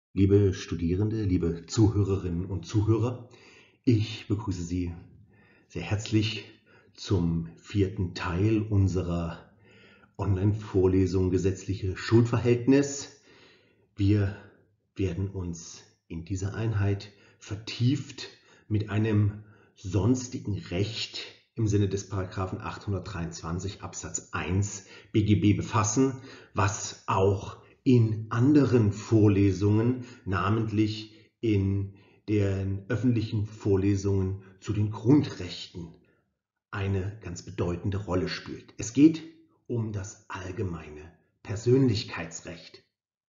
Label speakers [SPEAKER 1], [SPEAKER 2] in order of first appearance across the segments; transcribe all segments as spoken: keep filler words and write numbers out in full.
[SPEAKER 1] Liebe Studierende, liebe Zuhörerinnen und Zuhörer, ich begrüße Sie sehr herzlich zum vierten Teil unserer Online-Vorlesung Gesetzliche Schuldverhältnis. Wir werden uns in dieser Einheit vertieft mit einem sonstigen Recht im Sinne des Paragraphen achthundertdreiundzwanzig Absatz eins B G B befassen, was auch in anderen Vorlesungen, namentlich in den öffentlichen Vorlesungen zu den Grundrechten, eine ganz bedeutende Rolle spielt. Es geht um das allgemeine Persönlichkeitsrecht.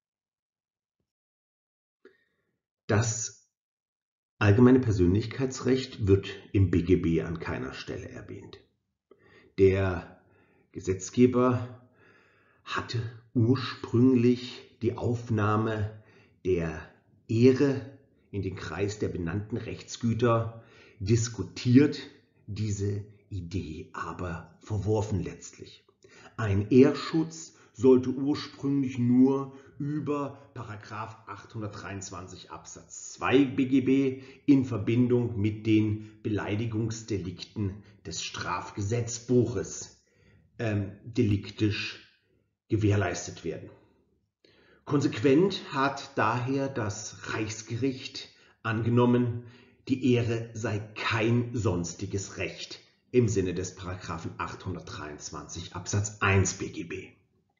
[SPEAKER 1] Das allgemeine Persönlichkeitsrecht wird im B G B an keiner Stelle erwähnt. Der Gesetzgeber hatte ursprünglich die Aufnahme der Ehre in den Kreis der benannten Rechtsgüter diskutiert, diese Idee aber verworfen letztlich. Ein Ehrschutz sollte ursprünglich nur über Paragraph achthundertdreiundzwanzig Absatz zwei B G B in Verbindung mit den Beleidigungsdelikten des Strafgesetzbuches ähm, deliktisch gewährleistet werden. Konsequent hat daher das Reichsgericht angenommen, die Ehre sei kein sonstiges Recht im Sinne des Paragraphen achthundertdreiundzwanzig Absatz eins B G B.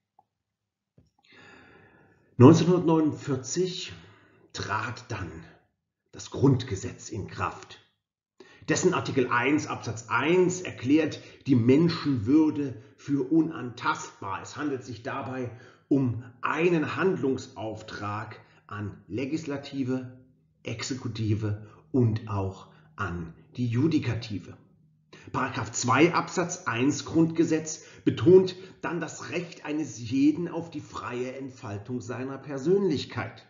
[SPEAKER 1] neunzehnhundertneunundvierzig trat dann das Grundgesetz in Kraft. Dessen Artikel eins Absatz eins erklärt die Menschenwürde für unantastbar. Es handelt sich dabei um einen Handlungsauftrag an Legislative, Exekutive und auch an die Judikative. Paragraph zwei Absatz eins Grundgesetz betont dann das Recht eines jeden auf die freie Entfaltung seiner Persönlichkeit.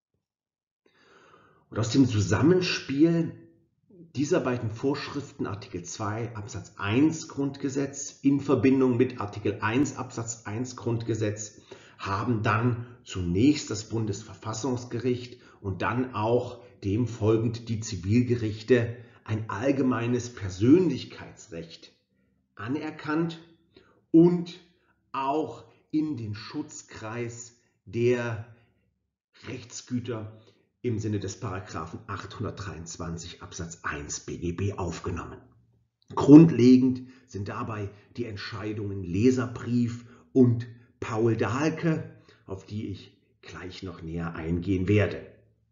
[SPEAKER 1] Und aus dem Zusammenspiel dieser beiden Vorschriften, Artikel zwei Absatz eins Grundgesetz in Verbindung mit Artikel eins Absatz eins Grundgesetz, haben dann zunächst das Bundesverfassungsgericht und dann auch dem folgend die Zivilgerichte ein allgemeines Persönlichkeitsrecht anerkannt und auch in den Schutzkreis der Rechtsgüter im Sinne des Paragraphen achthundertdreiundzwanzig Absatz eins B G B aufgenommen. Grundlegend sind dabei die Entscheidungen Leserbrief und Paul-Dahlke, auf die ich gleich noch näher eingehen werde.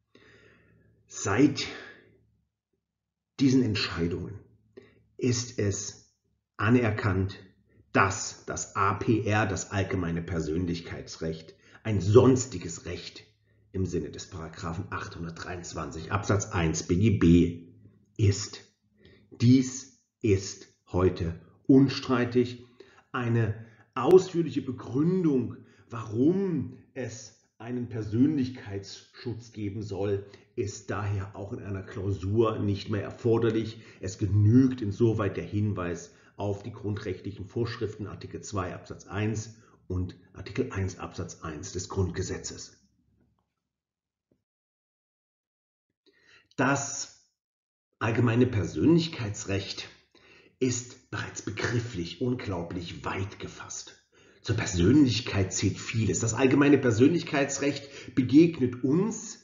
[SPEAKER 1] Seit diesen Entscheidungen ist es anerkannt, dass das A P R, das allgemeine Persönlichkeitsrecht, ein sonstiges Recht im Sinne des Paragraphen achthundertdreiundzwanzig Absatz eins B G B ist. Dies ist heute unstreitig. Eine ausführliche Begründung, warum es einen Persönlichkeitsschutz geben soll, ist daher auch in einer Klausur nicht mehr erforderlich. Es genügt insoweit der Hinweis auf die grundrechtlichen Vorschriften Artikel zwei Absatz eins und Artikel eins Absatz eins des Grundgesetzes. Das allgemeine Persönlichkeitsrecht ist bereits begrifflich unglaublich weit gefasst. Zur Persönlichkeit zählt vieles. Das allgemeine Persönlichkeitsrecht begegnet uns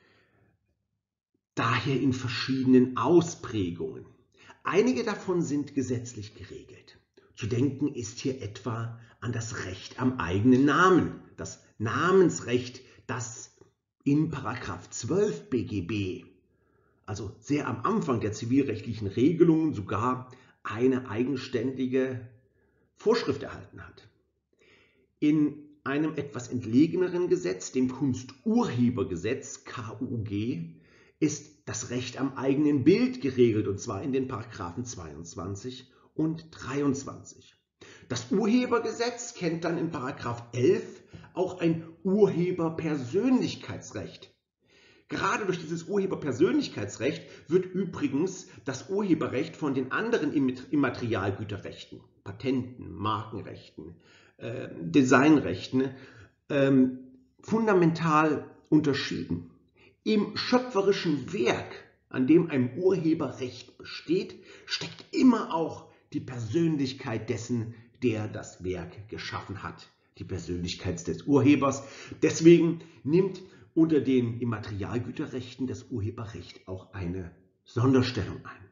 [SPEAKER 1] daher in verschiedenen Ausprägungen. Einige davon sind gesetzlich geregelt. Zu denken ist hier etwa an das Recht am eigenen Namen, das Namensrecht, das in Paragraph zwölf B G B, also sehr am Anfang der zivilrechtlichen Regelungen, sogar eine eigenständige Vorschrift erhalten hat. In einem etwas entlegeneren Gesetz, dem Kunsturhebergesetz K U G, ist das Recht am eigenen Bild geregelt, und zwar in den Paragraphen zweiundzwanzig und dreiundzwanzig. Das Urhebergesetz kennt dann in Paragraph elf auch ein Urheberpersönlichkeitsrecht. Gerade durch dieses Urheberpersönlichkeitsrecht wird übrigens das Urheberrecht von den anderen Immaterialgüterrechten, Patenten, Markenrechten, äh, Designrechten, äh, fundamental unterschieden. Im schöpferischen Werk, an dem ein Urheberrecht besteht, steckt immer auch die Persönlichkeit dessen, der das Werk geschaffen hat, die Persönlichkeit des Urhebers. Deswegen nimmt unter den Immaterialgüterrechten das Urheberrecht auch eine Sonderstellung ein.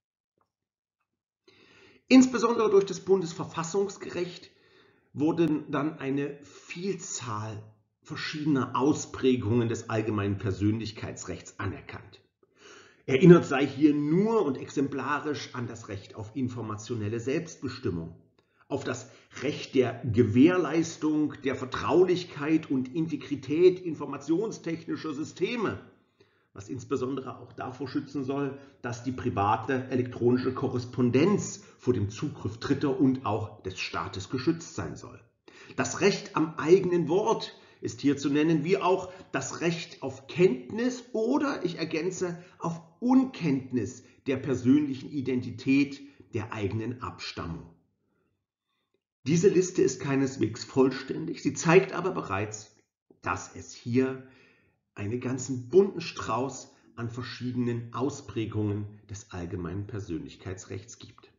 [SPEAKER 1] Insbesondere durch das Bundesverfassungsgericht wurden dann eine Vielzahl verschiedener Ausprägungen des allgemeinen Persönlichkeitsrechts anerkannt. Erinnert sei hier nur und exemplarisch an das Recht auf informationelle Selbstbestimmung, auf das Recht der Gewährleistung der Vertraulichkeit und Integrität informationstechnischer Systeme, was insbesondere auch davor schützen soll, dass die private elektronische Korrespondenz vor dem Zugriff Dritter und auch des Staates geschützt sein soll. Das Recht am eigenen Wort ist hier zu nennen, wie auch das Recht auf Kenntnis oder, ich ergänze, auf Unkenntnis der persönlichen Identität der eigenen Abstammung. Diese Liste ist keineswegs vollständig, sie zeigt aber bereits, dass es hier einen ganzen bunten Strauß an verschiedenen Ausprägungen des allgemeinen Persönlichkeitsrechts gibt.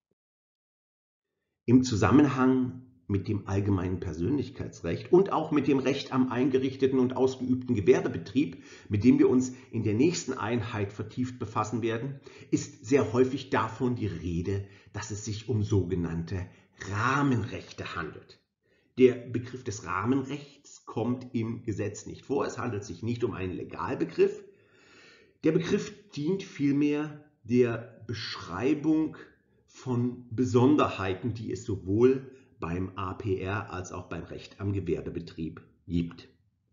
[SPEAKER 1] Im Zusammenhang mit dem allgemeinen Persönlichkeitsrecht und auch mit dem Recht am eingerichteten und ausgeübten Gewerbebetrieb, mit dem wir uns in der nächsten Einheit vertieft befassen werden, ist sehr häufig davon die Rede, dass es sich um sogenannte Rahmenrechte handelt. Der Begriff des Rahmenrechts kommt im Gesetz nicht vor. Es handelt sich nicht um einen Legalbegriff. Der Begriff dient vielmehr der Beschreibung von Besonderheiten, die es sowohl beim A P R als auch beim Recht am Gewerbebetrieb gibt.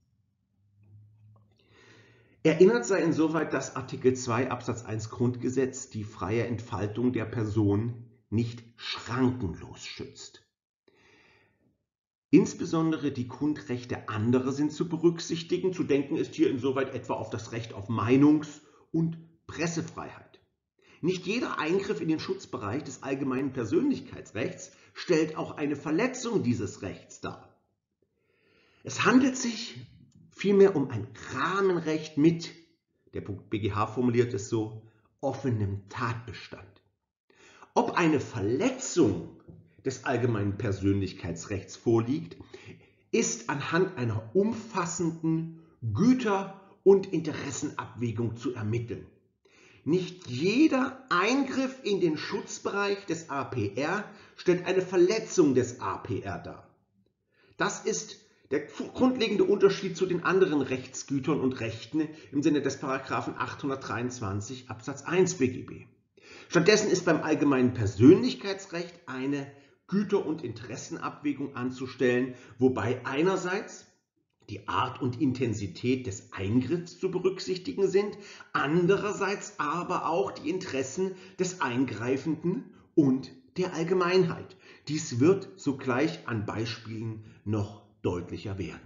[SPEAKER 1] Erinnert sei insoweit, dass Artikel zwei Absatz eins Grundgesetz die freie Entfaltung der Person nicht schrankenlos schützt. Insbesondere die Grundrechte anderer sind zu berücksichtigen. Zu denken ist hier insoweit etwa auf das Recht auf Meinungs- und Pressefreiheit. Nicht jeder Eingriff in den Schutzbereich des allgemeinen Persönlichkeitsrechts stellt auch eine Verletzung dieses Rechts dar. Es handelt sich vielmehr um ein Rahmenrecht mit, der B G H formuliert es so, offenem Tatbestand. Ob eine Verletzung des allgemeinen Persönlichkeitsrechts vorliegt, ist anhand einer umfassenden Güter- und Interessenabwägung zu ermitteln. Nicht jeder Eingriff in den Schutzbereich des A P R stellt eine Verletzung des A P R dar. Das ist der grundlegende Unterschied zu den anderen Rechtsgütern und Rechten im Sinne des Paragraphen achthundertdreiundzwanzig Absatz eins B G B. Stattdessen ist beim allgemeinen Persönlichkeitsrecht eine Güter- und Interessenabwägung anzustellen, wobei einerseits die Art und Intensität des Eingriffs zu berücksichtigen sind, andererseits aber auch die Interessen des Eingreifenden und der Allgemeinheit. Dies wird sogleich an Beispielen noch deutlicher werden.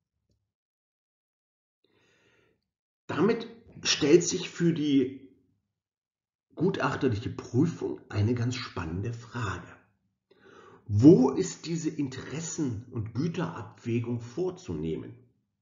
[SPEAKER 1] Damit stellt sich für die gutachterliche Prüfung eine ganz spannende Frage. Wo ist diese Interessen- und Güterabwägung vorzunehmen?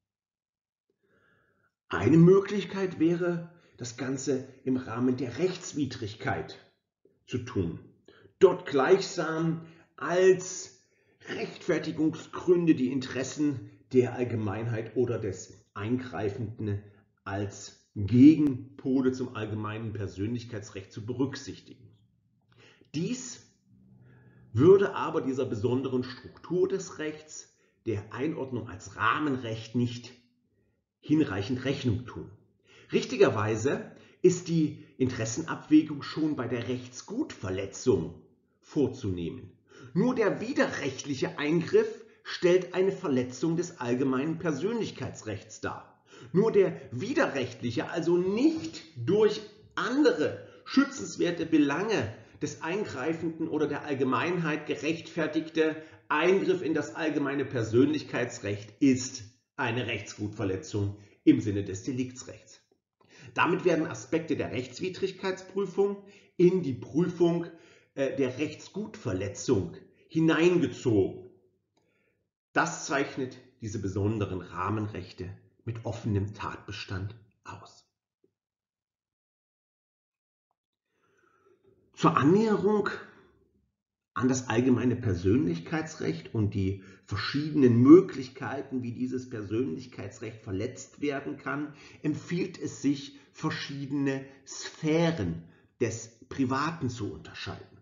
[SPEAKER 1] Eine Möglichkeit wäre, das Ganze im Rahmen der Rechtswidrigkeit zu tun. Dort gleichsam als Rechtfertigungsgründe die Interessen der Allgemeinheit oder des Eingreifenden als Gegenpole zum allgemeinen Persönlichkeitsrecht zu berücksichtigen. Dies würde aber dieser besonderen Struktur des Rechts, der Einordnung als Rahmenrecht, nicht hinreichend Rechnung tun. Richtigerweise ist die Interessenabwägung schon bei der Rechtsgutverletzung vorzunehmen. Nur der widerrechtliche Eingriff stellt eine Verletzung des allgemeinen Persönlichkeitsrechts dar. Nur der widerrechtliche, also nicht durch andere schützenswerte Belange des Eingreifenden oder der Allgemeinheit gerechtfertigte Eingriff in das allgemeine Persönlichkeitsrecht ist eine Rechtsgutverletzung im Sinne des Deliktsrechts. Damit werden Aspekte der Rechtswidrigkeitsprüfung in die Prüfung äh, der Rechtsgutverletzung hineingezogen. Das zeichnet diese besonderen Rahmenrechte mit offenem Tatbestand aus. Zur Annäherung an das allgemeine Persönlichkeitsrecht und die verschiedenen Möglichkeiten, wie dieses Persönlichkeitsrecht verletzt werden kann, empfiehlt es sich, verschiedene Sphären des Privaten zu unterscheiden.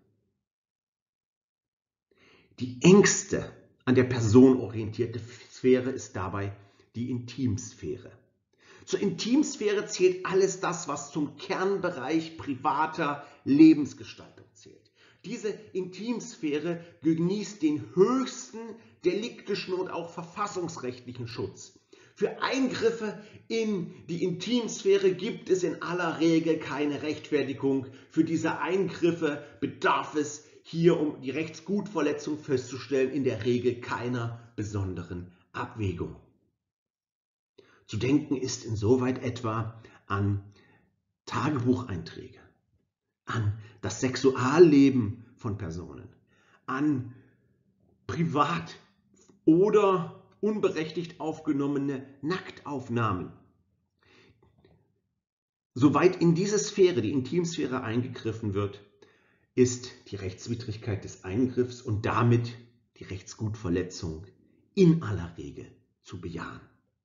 [SPEAKER 1] Die engste an der Person orientierte Sphäre ist dabei die Intimsphäre. Zur Intimsphäre zählt alles das, was zum Kernbereich privater Lebensgestaltung zählt. Diese Intimsphäre genießt den höchsten deliktischen und auch verfassungsrechtlichen Schutz. Für Eingriffe in die Intimsphäre gibt es in aller Regel keine Rechtfertigung. Für diese Eingriffe bedarf es hier, um die Rechtsgutverletzung festzustellen, in der Regel keiner besonderen Abwägung. Zu denken ist insoweit etwa an Tagebucheinträge, an das Sexualleben von Personen, an privat oder unberechtigt aufgenommene Nacktaufnahmen. Soweit in diese Sphäre, die Intimsphäre, eingegriffen wird, ist die Rechtswidrigkeit des Eingriffs und damit die Rechtsgutverletzung in aller Regel zu bejahen.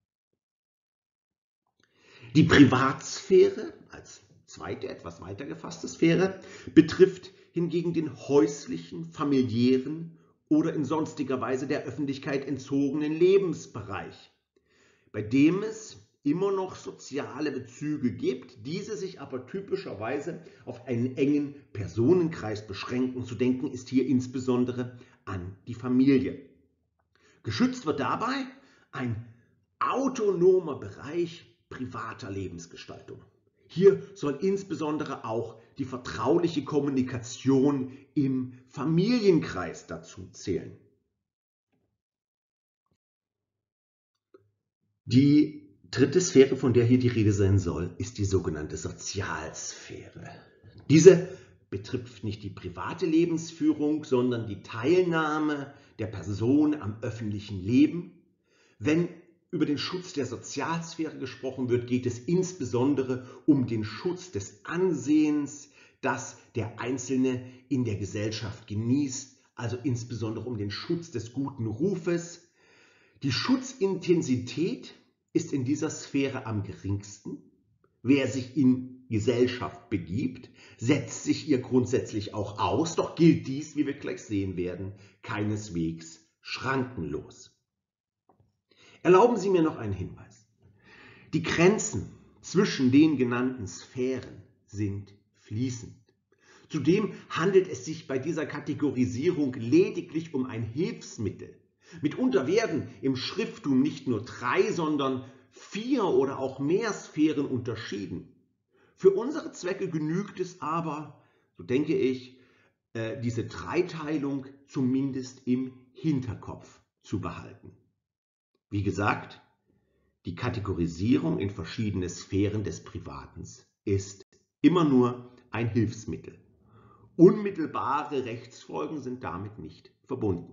[SPEAKER 1] Die Privatsphäre als zweite, etwas weiter gefasste Sphäre betrifft hingegen den häuslichen, familiären oder in sonstiger Weise der Öffentlichkeit entzogenen Lebensbereich, bei dem es immer noch soziale Bezüge gibt, diese sich aber typischerweise auf einen engen Personenkreis beschränken. Zu denken ist hier insbesondere an die Familie. Geschützt wird dabei ein autonomer Bereich privater Lebensgestaltung. Hier soll insbesondere auch die vertrauliche Kommunikation im Familienkreis dazu zählen. Die dritte Sphäre, von der hier die Rede sein soll, ist die sogenannte Sozialsphäre. Diese betrifft nicht die private Lebensführung, sondern die Teilnahme der Person am öffentlichen Leben. Wenn über den Schutz der Sozialsphäre gesprochen wird, geht es insbesondere um den Schutz des Ansehens, das der Einzelne in der Gesellschaft genießt, also insbesondere um den Schutz des guten Rufes. Die Schutzintensität ist in dieser Sphäre am geringsten. Wer sich in Gesellschaft begibt, setzt sich ihr grundsätzlich auch aus, doch gilt dies, wie wir gleich sehen werden, keineswegs schrankenlos. Erlauben Sie mir noch einen Hinweis. Die Grenzen zwischen den genannten Sphären sind fließend. Zudem handelt es sich bei dieser Kategorisierung lediglich um ein Hilfsmittel. Mitunter werden im Schrifttum nicht nur drei, sondern vier oder auch mehr Sphären unterschieden. Für unsere Zwecke genügt es aber, so denke ich, diese Dreiteilung zumindest im Hinterkopf zu behalten. Wie gesagt, die Kategorisierung in verschiedene Sphären des Privaten ist immer nur ein Hilfsmittel. Unmittelbare Rechtsfolgen sind damit nicht verbunden.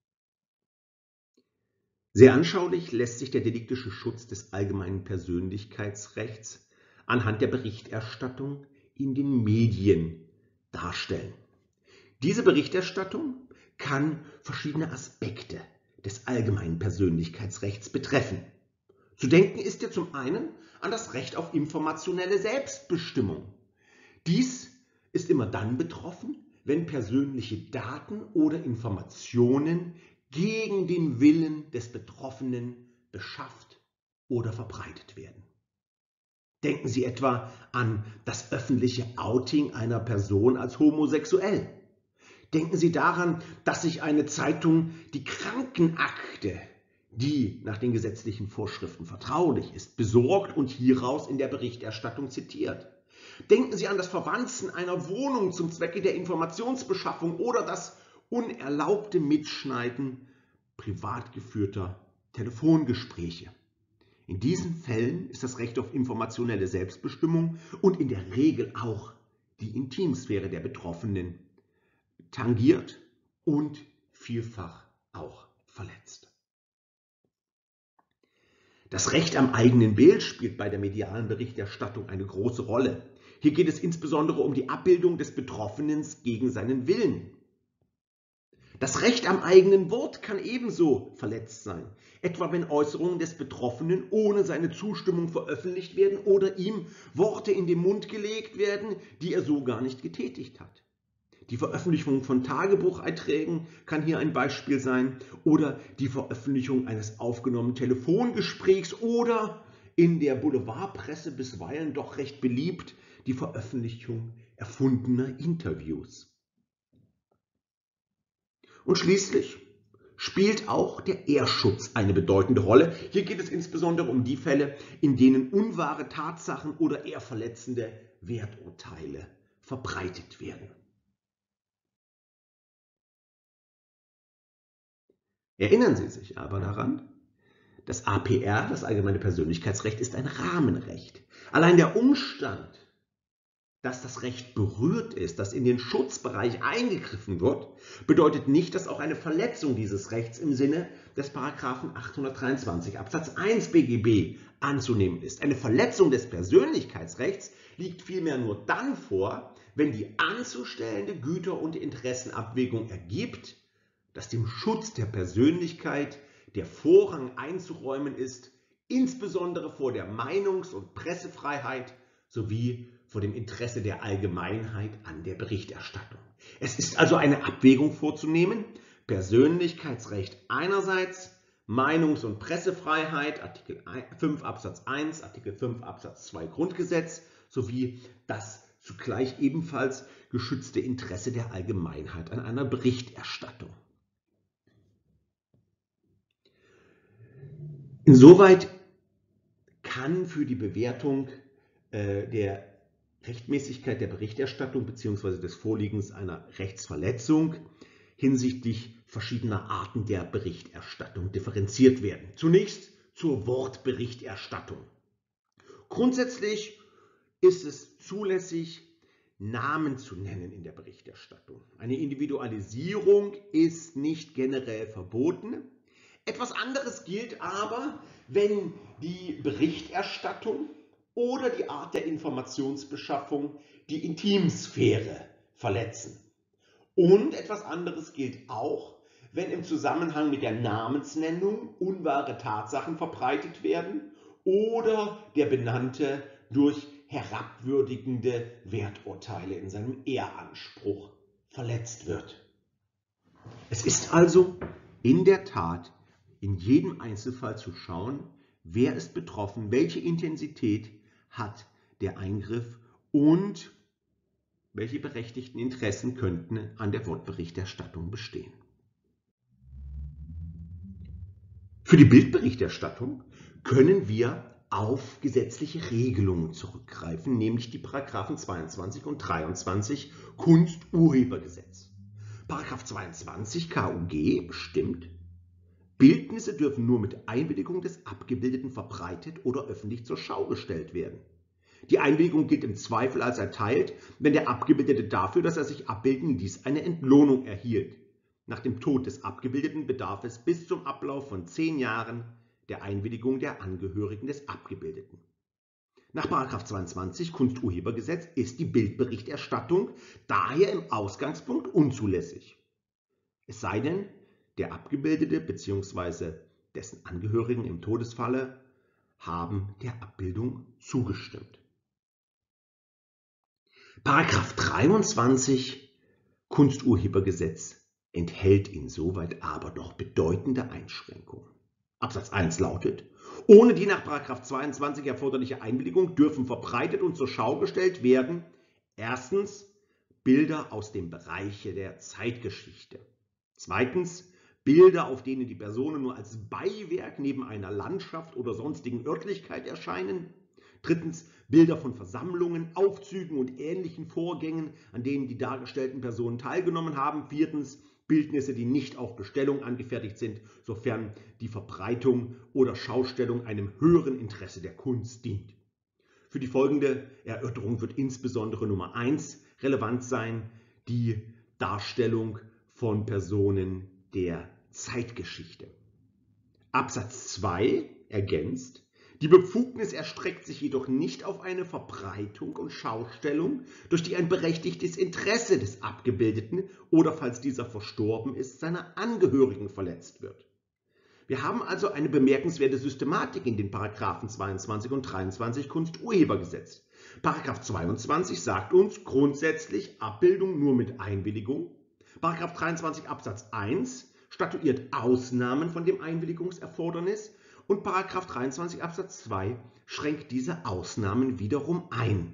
[SPEAKER 1] Sehr anschaulich lässt sich der deliktische Schutz des allgemeinen Persönlichkeitsrechts anhand der Berichterstattung in den Medien darstellen. Diese Berichterstattung kann verschiedene Aspekte des allgemeinen Persönlichkeitsrechts betreffen. Zu denken ist hier zum einen an das Recht auf informationelle Selbstbestimmung. Dies ist immer dann betroffen, wenn persönliche Daten oder Informationen gegen den Willen des Betroffenen beschafft oder verbreitet werden. Denken Sie etwa an das öffentliche Outing einer Person als homosexuell. Denken Sie daran, dass sich eine Zeitung die Krankenakte, die nach den gesetzlichen Vorschriften vertraulich ist, besorgt und hieraus in der Berichterstattung zitiert. Denken Sie an das Verwanzen einer Wohnung zum Zwecke der Informationsbeschaffung oder das unerlaubte Mitschneiden privat geführter Telefongespräche. In diesen Fällen ist das Recht auf informationelle Selbstbestimmung und in der Regel auch die Intimsphäre der Betroffenen tangiert und vielfach auch verletzt. Das Recht am eigenen Bild spielt bei der medialen Berichterstattung eine große Rolle. Hier geht es insbesondere um die Abbildung des Betroffenen gegen seinen Willen. Das Recht am eigenen Wort kann ebenso verletzt sein, etwa wenn Äußerungen des Betroffenen ohne seine Zustimmung veröffentlicht werden oder ihm Worte in den Mund gelegt werden, die er so gar nicht getätigt hat. Die Veröffentlichung von Tagebucheinträgen kann hier ein Beispiel sein oder die Veröffentlichung eines aufgenommenen Telefongesprächs oder in der Boulevardpresse bisweilen doch recht beliebt die Veröffentlichung erfundener Interviews. Und schließlich spielt auch der Ehrschutz eine bedeutende Rolle. Hier geht es insbesondere um die Fälle, in denen unwahre Tatsachen oder ehrverletzende Werturteile verbreitet werden. Erinnern Sie sich aber daran, das A P R, das Allgemeine Persönlichkeitsrecht, ist ein Rahmenrecht. Allein der Umstand, dass das Recht berührt ist, dass in den Schutzbereich eingegriffen wird, bedeutet nicht, dass auch eine Verletzung dieses Rechts im Sinne des Paragraphen achthundertdreiundzwanzig Absatz eins B G B anzunehmen ist. Eine Verletzung des Persönlichkeitsrechts liegt vielmehr nur dann vor, wenn die anzustellende Güter- und Interessenabwägung ergibt, dass dem Schutz der Persönlichkeit der Vorrang einzuräumen ist, insbesondere vor der Meinungs- und Pressefreiheit sowie vor dem Interesse der Allgemeinheit an der Berichterstattung. Es ist also eine Abwägung vorzunehmen, Persönlichkeitsrecht einerseits, Meinungs- und Pressefreiheit, Artikel fünf Absatz eins, Artikel fünf Absatz zwei Grundgesetz sowie das zugleich ebenfalls geschützte Interesse der Allgemeinheit an einer Berichterstattung. Insoweit kann für die Bewertung äh, der Rechtmäßigkeit der Berichterstattung bzw. des Vorliegens einer Rechtsverletzung hinsichtlich verschiedener Arten der Berichterstattung differenziert werden. Zunächst zur Wortberichterstattung. Grundsätzlich ist es zulässig, Namen zu nennen in der Berichterstattung. Eine Individualisierung ist nicht generell verboten. Etwas anderes gilt aber, wenn die Berichterstattung oder die Art der Informationsbeschaffung die Intimsphäre verletzen. Und etwas anderes gilt auch, wenn im Zusammenhang mit der Namensnennung unwahre Tatsachen verbreitet werden oder der Benannte durch herabwürdigende Werturteile in seinem Ehranspruch verletzt wird. Es ist also in der Tat in jedem Einzelfall zu schauen, wer ist betroffen, welche Intensität hat der Eingriff und welche berechtigten Interessen könnten an der Wortberichterstattung bestehen. Für die Bildberichterstattung können wir auf gesetzliche Regelungen zurückgreifen, nämlich die Paragraphen zweiundzwanzig und dreiundzwanzig Kunsturhebergesetz. Paragraph zweiundzwanzig K U G bestimmt: Bildnisse dürfen nur mit Einwilligung des Abgebildeten verbreitet oder öffentlich zur Schau gestellt werden. Die Einwilligung gilt im Zweifel als erteilt, wenn der Abgebildete dafür, dass er sich abbilden ließ, eine Entlohnung erhielt. Nach dem Tod des Abgebildeten bedarf es bis zum Ablauf von zehn Jahren der Einwilligung der Angehörigen des Abgebildeten. Nach Paragraph zweiundzwanzig Kunsturhebergesetz ist die Bildberichterstattung daher im Ausgangspunkt unzulässig. Es sei denn, der Abgebildete bzw. dessen Angehörigen im Todesfalle haben der Abbildung zugestimmt. Paragraph dreiundzwanzig Kunsturhebergesetz enthält insoweit aber noch bedeutende Einschränkungen. Absatz eins lautet: Ohne die nach Paragraph zweiundzwanzig erforderliche Einwilligung dürfen verbreitet und zur Schau gestellt werden: Erstens Bilder aus dem Bereich der Zeitgeschichte. Zweitens Bilder, auf denen die Personen nur als Beiwerk neben einer Landschaft oder sonstigen Örtlichkeit erscheinen. Drittens Bilder von Versammlungen, Aufzügen und ähnlichen Vorgängen, an denen die dargestellten Personen teilgenommen haben. Viertens Bildnisse, die nicht auf Bestellung angefertigt sind, sofern die Verbreitung oder Schaustellung einem höheren Interesse der Kunst dient. Für die folgende Erörterung wird insbesondere Nummer eins relevant sein: die Darstellung von Personen der Zeitgeschichte. Absatz zwei ergänzt: Die Befugnis erstreckt sich jedoch nicht auf eine Verbreitung und Schaustellung, durch die ein berechtigtes Interesse des Abgebildeten oder, falls dieser verstorben ist, seiner Angehörigen verletzt wird. Wir haben also eine bemerkenswerte Systematik in den Paragraphen zweiundzwanzig und dreiundzwanzig Kunsturhebergesetz. Paragraph zweiundzwanzig sagt uns grundsätzlich Abbildung nur mit Einwilligung. Paragraph dreiundzwanzig Absatz eins statuiert Ausnahmen von dem Einwilligungserfordernis und Paragraph dreiundzwanzig Absatz zwei schränkt diese Ausnahmen wiederum ein.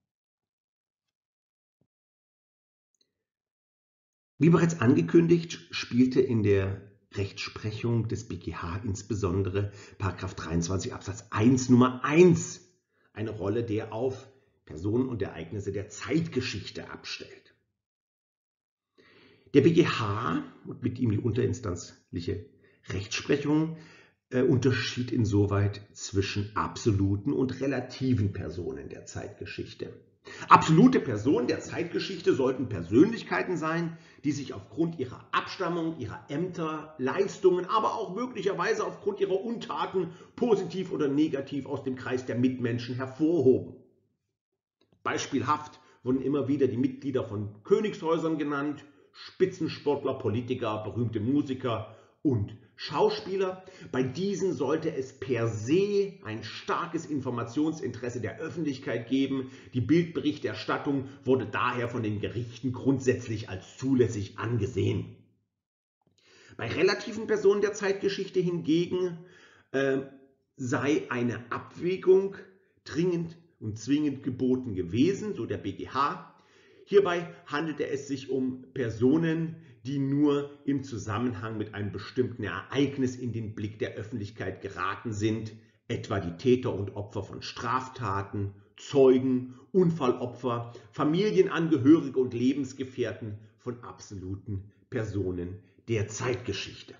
[SPEAKER 1] Wie bereits angekündigt, spielte in der Rechtsprechung des B G H insbesondere Paragraph dreiundzwanzig Absatz eins Nummer eins eine Rolle, der auf Personen und Ereignisse der Zeitgeschichte abstellt. Der B G H und mit ihm die unterinstanzliche Rechtsprechung äh, unterschied insoweit zwischen absoluten und relativen Personen der Zeitgeschichte. Absolute Personen der Zeitgeschichte sollten Persönlichkeiten sein, die sich aufgrund ihrer Abstammung, ihrer Ämter, Leistungen, aber auch möglicherweise aufgrund ihrer Untaten positiv oder negativ aus dem Kreis der Mitmenschen hervorhoben. Beispielhaft wurden immer wieder die Mitglieder von Königshäusern genannt, Spitzensportler, Politiker, berühmte Musiker und Schauspieler. Bei diesen sollte es per se ein starkes Informationsinteresse der Öffentlichkeit geben. Die Bildberichterstattung wurde daher von den Gerichten grundsätzlich als zulässig angesehen. Bei relativen Personen der Zeitgeschichte hingegen äh, sei eine Abwägung dringend und zwingend geboten gewesen, so der B G H. Hierbei handelte es sich um Personen, die nur im Zusammenhang mit einem bestimmten Ereignis in den Blick der Öffentlichkeit geraten sind, etwa die Täter und Opfer von Straftaten, Zeugen, Unfallopfer, Familienangehörige und Lebensgefährten von absoluten Personen der Zeitgeschichte.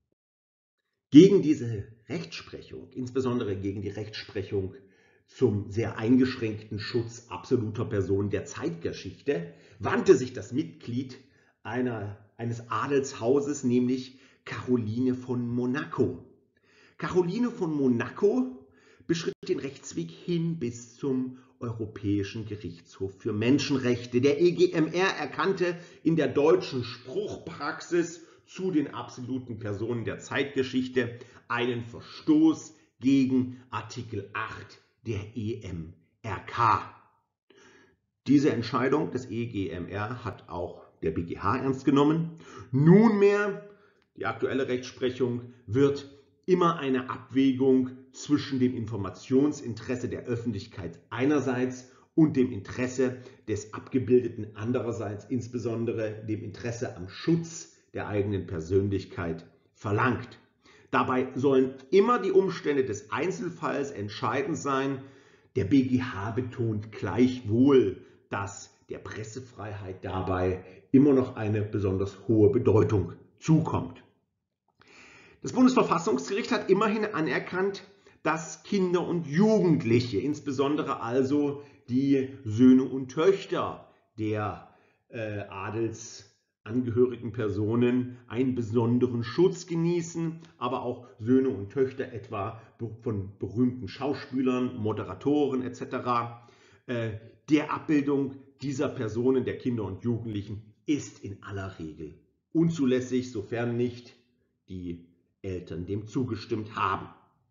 [SPEAKER 1] Gegen diese Rechtsprechung, insbesondere gegen die Rechtsprechung zum sehr eingeschränkten Schutz absoluter Personen der Zeitgeschichte, wandte sich das Mitglied einer, eines Adelshauses, nämlich Caroline von Monaco. Caroline von Monaco beschritt den Rechtsweg hin bis zum Europäischen Gerichtshof für Menschenrechte. Der E G M R erkannte in der deutschen Spruchpraxis zu den absoluten Personen der Zeitgeschichte einen Verstoß gegen Artikel acht der E M R K. Diese Entscheidung des E G M R hat auch der B G H ernst genommen. Nunmehr, die aktuelle Rechtsprechung, wird immer eine Abwägung zwischen dem Informationsinteresse der Öffentlichkeit einerseits und dem Interesse des Abgebildeten andererseits, insbesondere dem Interesse am Schutz der eigenen Persönlichkeit, verlangt. Dabei sollen immer die Umstände des Einzelfalls entscheidend sein. Der B G H betont gleichwohl, dass der Pressefreiheit dabei immer noch eine besonders hohe Bedeutung zukommt. Das Bundesverfassungsgericht hat immerhin anerkannt, dass Kinder und Jugendliche, insbesondere also die Söhne und Töchter der äh, adelsangehörigen Personen, einen besonderen Schutz genießen, aber auch Söhne und Töchter etwa von berühmten Schauspielern, Moderatoren et cetera. Äh, der Abbildung dieser Personen, der Kinder und Jugendlichen, ist in aller Regel unzulässig, sofern nicht die Eltern dem zugestimmt haben.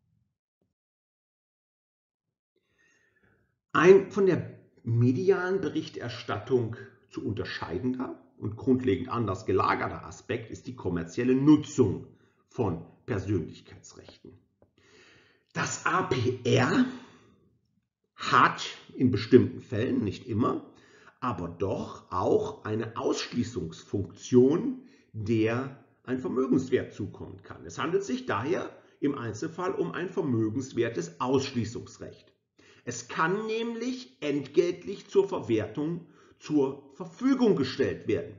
[SPEAKER 1] Ein von der medialen Berichterstattung zu unterscheidender und grundlegend anders gelagerter Aspekt ist die kommerzielle Nutzung von Persönlichkeitsrechten. Das A P R hat in bestimmten Fällen, nicht immer, aber doch auch eine Ausschließungsfunktion, der ein Vermögenswert zukommen kann. Es handelt sich daher im Einzelfall um ein vermögenswertes Ausschließungsrecht. Es kann nämlich entgeltlich zur Verwertung zur Verfügung gestellt werden.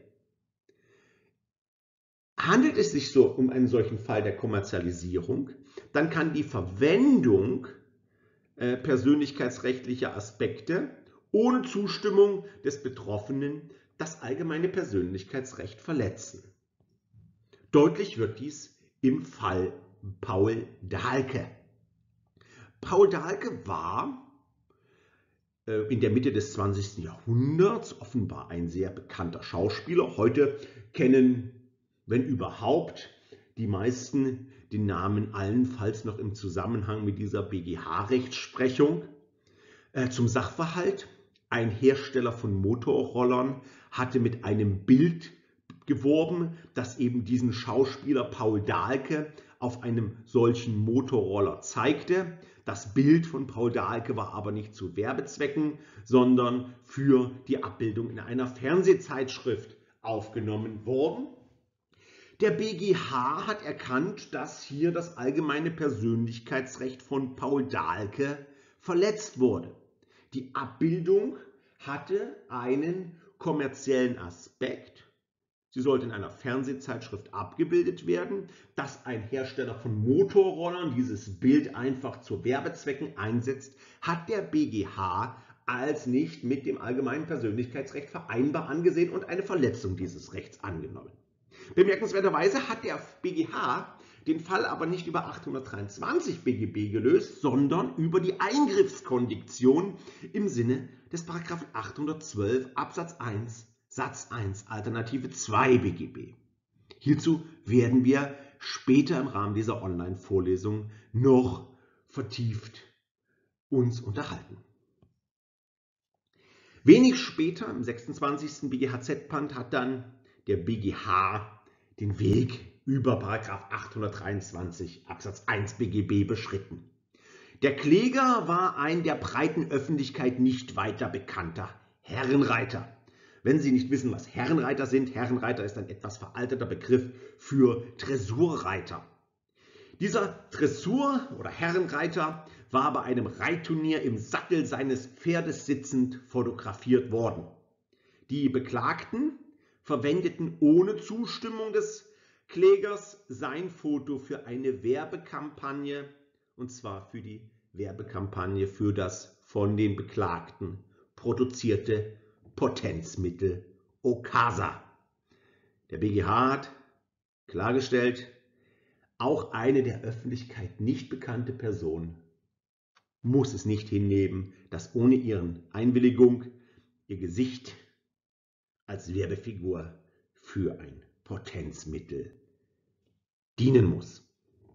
[SPEAKER 1] Handelt es sich so um einen solchen Fall der Kommerzialisierung, dann kann die Verwendung äh, persönlichkeitsrechtlicher Aspekte ohne Zustimmung des Betroffenen das allgemeine Persönlichkeitsrecht verletzen. Deutlich wird dies im Fall Paul Dahlke. Paul Dahlke war äh, in der Mitte des zwanzigsten Jahrhunderts offenbar ein sehr bekannter Schauspieler. Heute kennen, wenn überhaupt, die meisten den Namen allenfalls noch im Zusammenhang mit dieser B G H-Rechtsprechung. Äh, zum Sachverhalt: Ein Hersteller von Motorrollern hatte mit einem Bild geworben, das eben diesen Schauspieler Paul Dahlke auf einem solchen Motorroller zeigte. Das Bild von Paul Dahlke war aber nicht zu Werbezwecken, sondern für die Abbildung in einer Fernsehzeitschrift aufgenommen worden. Der B G H hat erkannt, dass hier das allgemeine Persönlichkeitsrecht von Paul Dahlke verletzt wurde. Die Abbildung hatte einen kommerziellen Aspekt. Sie sollte in einer Fernsehzeitschrift abgebildet werden. Dass ein Hersteller von Motorrollern dieses Bild einfach zu Werbezwecken einsetzt, hat der B G H als nicht mit dem allgemeinen Persönlichkeitsrecht vereinbar angesehen und eine Verletzung dieses Rechts angenommen. Bemerkenswerterweise hat der B G H den Fall aber nicht über achthundertdreiundzwanzig B G B gelöst, sondern über die Eingriffskondiktion im Sinne des Paragraphen achthundertzwölf Absatz eins Satz eins Alternative zwei B G B. Hierzu werden wir später im Rahmen dieser Online-Vorlesung noch vertieft uns unterhalten. Wenig später, im sechsundzwanzigsten B G H Z-Band, hat dann der B G H den Weg über Paragraph achthundertdreiundzwanzig Absatz eins B G B beschritten. Der Kläger war ein der breiten Öffentlichkeit nicht weiter bekannter Herrenreiter. Wenn Sie nicht wissen, was Herrenreiter sind, Herrenreiter ist ein etwas veralteter Begriff für Dressurreiter. Dieser Dressur- oder Herrenreiter war bei einem Reitturnier im Sattel seines Pferdes sitzend fotografiert worden. Die Beklagten verwendeten ohne Zustimmung des Klägers sein Foto für eine Werbekampagne, und zwar für die Werbekampagne für das von den Beklagten produzierte Potenzmittel Ocasa. Der B G H hat klargestellt, auch eine der Öffentlichkeit nicht bekannte Person muss es nicht hinnehmen, dass ohne ihren Einwilligung ihr Gesicht als Werbefigur für ein Potenzmittel dienen muss.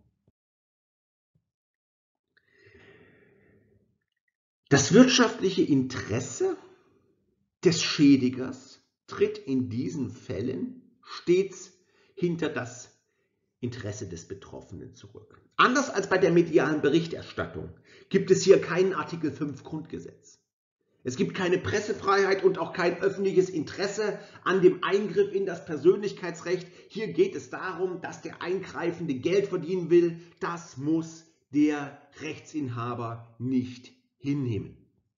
[SPEAKER 1] Das wirtschaftliche Interesse des Schädigers tritt in diesen Fällen stets hinter das Interesse des Betroffenen zurück. Anders als bei der medialen Berichterstattung gibt es hier keinen Artikel fünf Grundgesetz. Es gibt keine Pressefreiheit und auch kein öffentliches Interesse an dem Eingriff in das Persönlichkeitsrecht. Hier geht es darum, dass der Eingreifende Geld verdienen will. Das muss der Rechtsinhaber nicht hinnehmen.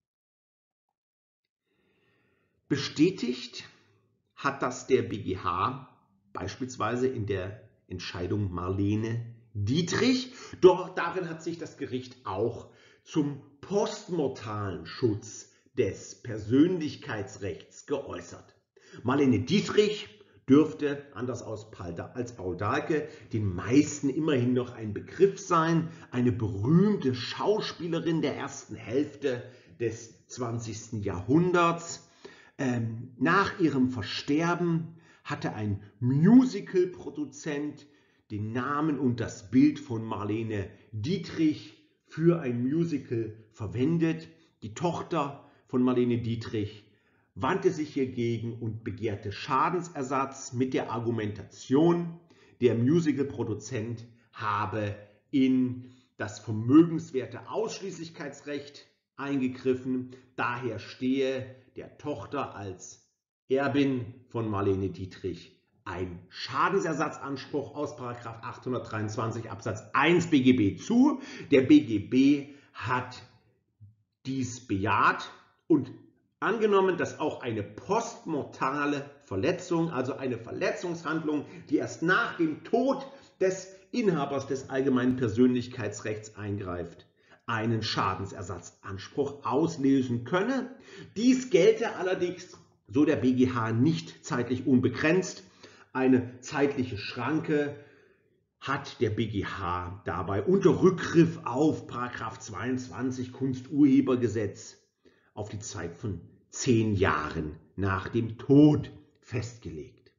[SPEAKER 1] Bestätigt hat das der B G H beispielsweise in der Entscheidung Marlene Dietrich. Doch darin hat sich das Gericht auch zum postmortalen Schutz des Persönlichkeitsrechts geäußert. Marlene Dietrich dürfte, anders als Paul Dahlke, den meisten immerhin noch ein Begriff sein. Eine berühmte Schauspielerin der ersten Hälfte des zwanzigsten Jahrhunderts. Ähm, nach ihrem Versterben hatte ein Musical-Produzent den Namen und das Bild von Marlene Dietrich für ein Musical verwendet. Die Tochter von Marlene Dietrich wandte sich hiergegen und begehrte Schadensersatz mit der Argumentation, der Musical-Produzent habe in das Vermögenswerte-Ausschließlichkeitsrecht eingegriffen. Daher stehe der Tochter als Erbin von Marlene Dietrich ein Schadensersatzanspruch aus Paragraph achthundertdreiundzwanzig Absatz eins B G B zu. Der B G B hat dies bejaht und angenommen, dass auch eine postmortale Verletzung, also eine Verletzungshandlung, die erst nach dem Tod des Inhabers des allgemeinen Persönlichkeitsrechts eingreift, einen Schadensersatzanspruch auslösen könne. Dies gelte allerdings, so der B G H, nicht zeitlich unbegrenzt. Eine zeitliche Schranke hat der B G H dabei unter Rückgriff auf Paragraph zweiundzwanzig Kunsturhebergesetz auf die Zeit von zehn Jahren nach dem Tod festgelegt.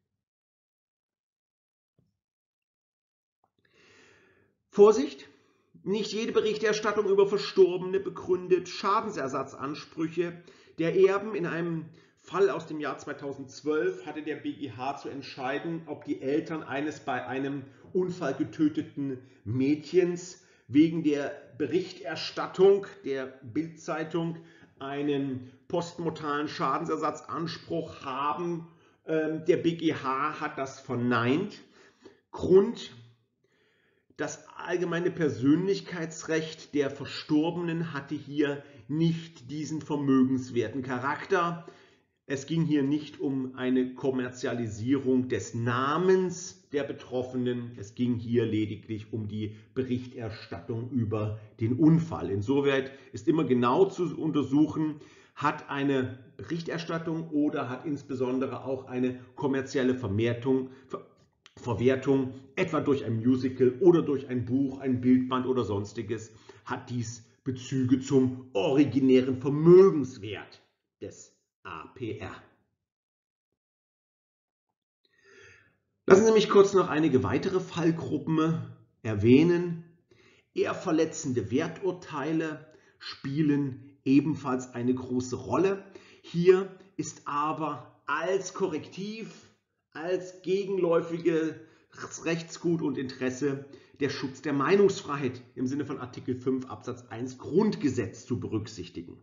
[SPEAKER 1] Vorsicht! Nicht jede Berichterstattung über Verstorbene begründet Schadensersatzansprüche der Erben. In einem Fall aus dem Jahr zweitausendzwölf hatte der B G H zu entscheiden, ob die Eltern eines bei einem Unfall getöteten Mädchens wegen der Berichterstattung der Bild-Zeitung einen postmortalen Schadensersatzanspruch haben. Der B G H hat das verneint. Grund: Das allgemeine Persönlichkeitsrecht der Verstorbenen hatte hier nicht diesen vermögenswerten Charakter. Es ging hier nicht um eine Kommerzialisierung des Namens der Betroffenen, es ging hier lediglich um die Berichterstattung über den Unfall. Insoweit ist immer genau zu untersuchen, hat eine Berichterstattung oder hat insbesondere auch eine kommerzielle Verwertung, Verwertung, etwa durch ein Musical oder durch ein Buch, ein Bildband oder sonstiges, hat dies Bezüge zum originären Vermögenswert des A P R. Lassen Sie mich kurz noch einige weitere Fallgruppen erwähnen. Eher verletzende Werturteile spielen ebenfalls eine große Rolle. Hier ist aber als Korrektiv, als gegenläufiges Rechtsgut und Interesse der Schutz der Meinungsfreiheit im Sinne von Artikel fünf Absatz eins Grundgesetz zu berücksichtigen.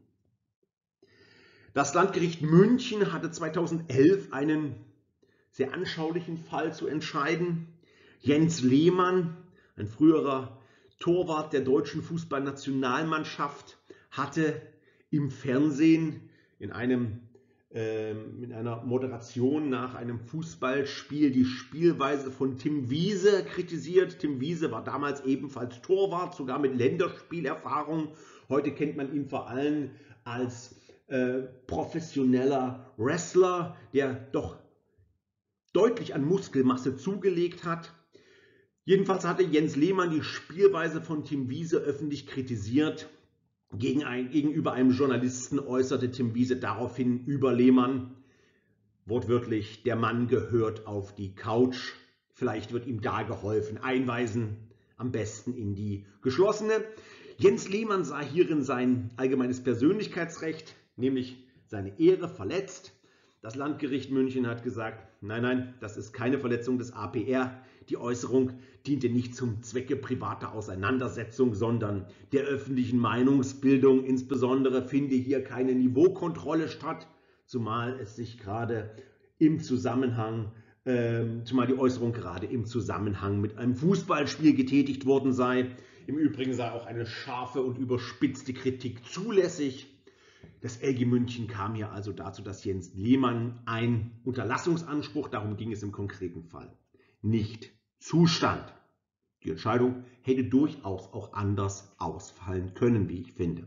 [SPEAKER 1] Das Landgericht München hatte zweitausendelf einen sehr anschaulichen Fall zu entscheiden. Jens Lehmann, ein früherer Torwart der deutschen Fußballnationalmannschaft, hatte im Fernsehen in einem mit einer Moderation nach einem Fußballspiel die Spielweise von Tim Wiese kritisiert. Tim Wiese war damals ebenfalls Torwart, sogar mit Länderspielerfahrung. Heute kennt man ihn vor allem als äh, professioneller Wrestler, der doch deutlich an Muskelmasse zugelegt hat. Jedenfalls hatte Jens Lehmann die Spielweise von Tim Wiese öffentlich kritisiert. Gegen ein, gegenüber einem Journalisten äußerte Tim Wiese daraufhin über Lehmann wortwörtlich: Der Mann gehört auf die Couch, vielleicht wird ihm da geholfen, einweisen am besten in die geschlossene. Jens Lehmann sah hierin sein allgemeines Persönlichkeitsrecht, nämlich seine Ehre, verletzt. Das Landgericht München hat gesagt, nein, nein, das ist keine Verletzung des A P R. Die Äußerung diente nicht zum Zwecke privater Auseinandersetzung, sondern der öffentlichen Meinungsbildung. Insbesondere finde hier keine Niveaukontrolle statt, zumal es sich gerade im Zusammenhang, äh, zumal die Äußerung gerade im Zusammenhang mit einem Fußballspiel getätigt worden sei. Im Übrigen sei auch eine scharfe und überspitzte Kritik zulässig. Das L G München kam hier also dazu, dass Jens Lehmann ein Unterlassungsanspruch, darum ging es im konkreten Fall, nicht zustand. Die Entscheidung hätte durchaus auch anders ausfallen können, wie ich finde.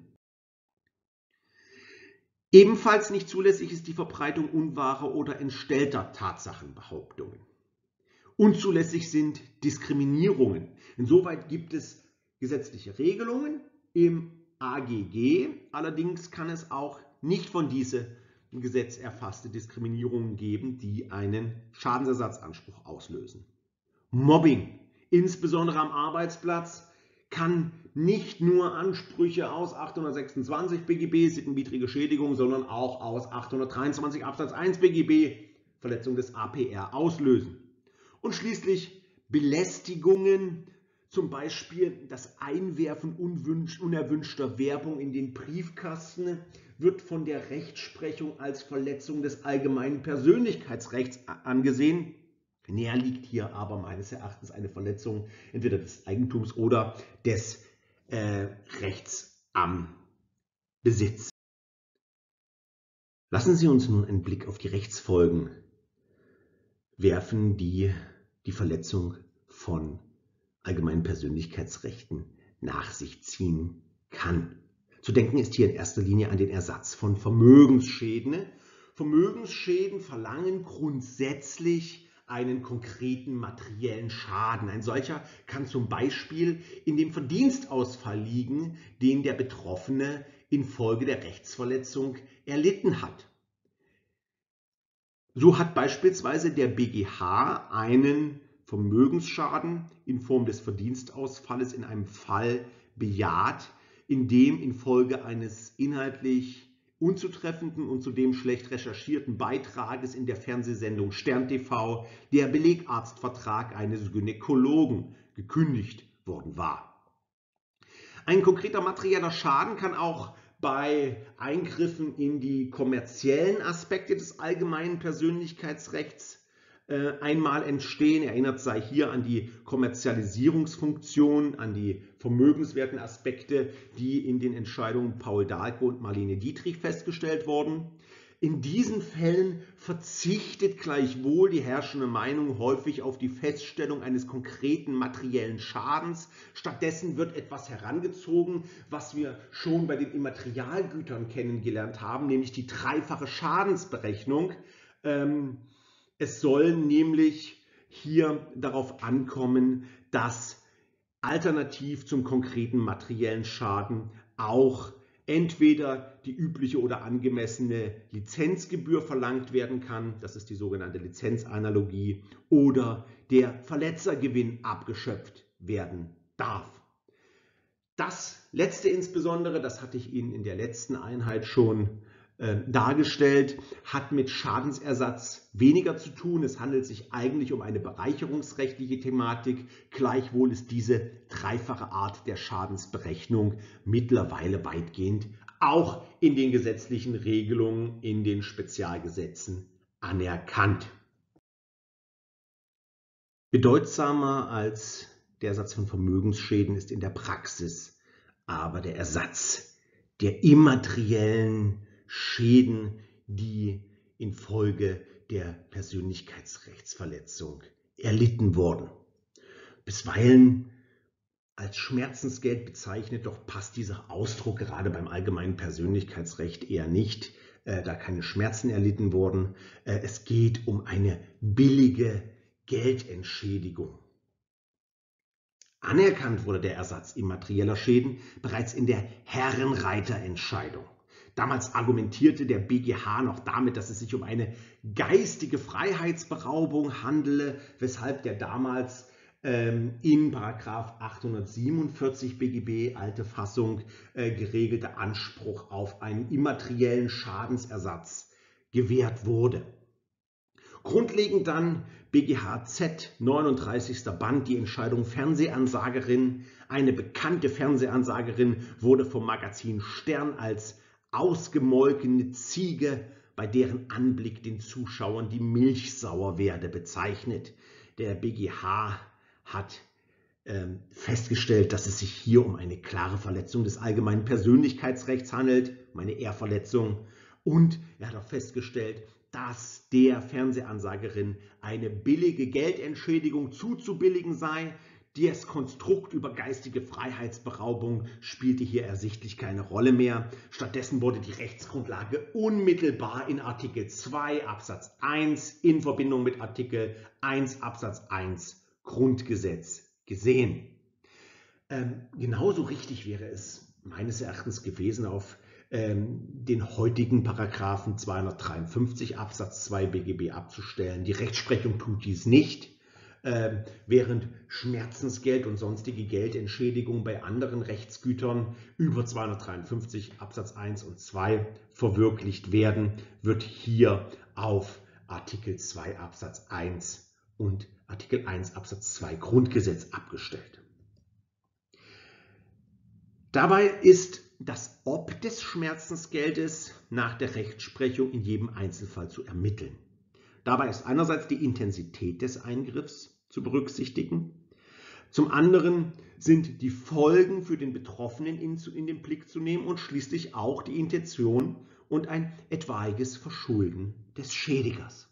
[SPEAKER 1] Ebenfalls nicht zulässig ist die Verbreitung unwahrer oder entstellter Tatsachenbehauptungen. Unzulässig sind Diskriminierungen. Insoweit gibt es gesetzliche Regelungen im A G G, allerdings kann es auch nicht von diesem Gesetz erfasste Diskriminierungen geben, die einen Schadensersatzanspruch auslösen. Mobbing, insbesondere am Arbeitsplatz, kann nicht nur Ansprüche aus achthundertsechsundzwanzig B G B, sittenwidrige Schädigung, sondern auch aus achthundertdreiundzwanzig Absatz eins B G B, Verletzung des A P R, auslösen. Und schließlich Belästigungen, zum Beispiel das Einwerfen unerwünschter Werbung in den Briefkasten, wird von der Rechtsprechung als Verletzung des allgemeinen Persönlichkeitsrechts angesehen. Näher liegt hier aber meines Erachtens eine Verletzung entweder des Eigentums oder des äh, Rechts am Besitz. Lassen Sie uns nun einen Blick auf die Rechtsfolgen werfen, die die Verletzung von allgemeinen Persönlichkeitsrechten nach sich ziehen kann. Zu denken ist hier in erster Linie an den Ersatz von Vermögensschäden. Vermögensschäden verlangen grundsätzlich einen konkreten materiellen Schaden. Ein solcher kann zum Beispiel in dem Verdienstausfall liegen, den der Betroffene infolge der Rechtsverletzung erlitten hat. So hat beispielsweise der B G H einen Vermögensschaden in Form des Verdienstausfalles in einem Fall bejaht, in dem infolge eines inhaltlich unzutreffenden und zudem schlecht recherchierten Beitrages in der Fernsehsendung Stern T V der Belegarztvertrag eines Gynäkologen gekündigt worden war. Ein konkreter materieller Schaden kann auch bei Eingriffen in die kommerziellen Aspekte des allgemeinen Persönlichkeitsrechts äh, einmal entstehen. Erinnert sei hier an die Kommerzialisierungsfunktion, an die vermögenswerten Aspekte, die in den Entscheidungen Paul Dahlke und Marlene Dietrich festgestellt wurden. In diesen Fällen verzichtet gleichwohl die herrschende Meinung häufig auf die Feststellung eines konkreten materiellen Schadens. Stattdessen wird etwas herangezogen, was wir schon bei den Immaterialgütern kennengelernt haben, nämlich die dreifache Schadensberechnung. Es soll nämlich hier darauf ankommen, dass alternativ zum konkreten materiellen Schaden auch entweder die übliche oder angemessene Lizenzgebühr verlangt werden kann, das ist die sogenannte Lizenzanalogie, oder der Verletzergewinn abgeschöpft werden darf. Das letzte insbesondere, das hatte ich Ihnen in der letzten Einheit schon äh, dargestellt, hat mit Schadensersatz weniger zu tun. Es handelt sich eigentlich um eine bereicherungsrechtliche Thematik. Gleichwohl ist diese dreifache Art der Schadensberechnung mittlerweile weitgehend auch in den gesetzlichen Regelungen, in den Spezialgesetzen anerkannt. Bedeutsamer als der Ersatz von Vermögensschäden ist in der Praxis aber der Ersatz der immateriellen Schäden, die infolge der Persönlichkeitsrechtsverletzung erlitten wurden. Bisweilen als Schmerzensgeld bezeichnet, doch passt dieser Ausdruck gerade beim allgemeinen Persönlichkeitsrecht eher nicht, äh, da keine Schmerzen erlitten wurden. Äh, es geht um eine billige Geldentschädigung. Anerkannt wurde der Ersatz immaterieller Schäden bereits in der Herrenreiterentscheidung. Damals argumentierte der B G H noch damit, dass es sich um eine geistige Freiheitsberaubung handele, weshalb der damals ähm, in Paragraph achthundertsiebenundvierzig B G B, alte Fassung, äh, geregelte Anspruch auf einen immateriellen Schadensersatz gewährt wurde. Grundlegend dann B G H Z, neununddreißigster Band, die Entscheidung Fernsehansagerin. Eine bekannte Fernsehansagerin wurde vom Magazin Stern als ausgemolkene Ziege, bei deren Anblick den Zuschauern die Milch sauer werde, bezeichnet. Der B G H hat äh, festgestellt, dass es sich hier um eine klare Verletzung des allgemeinen Persönlichkeitsrechts handelt, um eine Ehrverletzung. Und er hat auch festgestellt, dass der Fernsehansagerin eine billige Geldentschädigung zuzubilligen sei. Das Konstrukt über geistige Freiheitsberaubung spielte hier ersichtlich keine Rolle mehr. Stattdessen wurde die Rechtsgrundlage unmittelbar in Artikel zwei Absatz eins in Verbindung mit Artikel eins Absatz eins Grundgesetz gesehen. Ähm, genauso richtig wäre es meines Erachtens gewesen, auf ähm, den heutigen Paragraphen zweihundertdreiundfünfzig Absatz zwei B G B abzustellen. Die Rechtsprechung tut dies nicht. Äh, während Schmerzensgeld und sonstige Geldentschädigung bei anderen Rechtsgütern über zweihundertdreiundfünfzig Absatz eins und zwei verwirklicht werden, wird hier auf Artikel zwei Absatz eins und Artikel eins Absatz zwei Grundgesetz abgestellt. Dabei ist das Ob des Schmerzensgeldes nach der Rechtsprechung in jedem Einzelfall zu ermitteln. Dabei ist einerseits die Intensität des Eingriffs zu berücksichtigen. Zum anderen sind die Folgen für den Betroffenen in, in den Blick zu nehmen und schließlich auch die Intention und ein etwaiges Verschulden des Schädigers.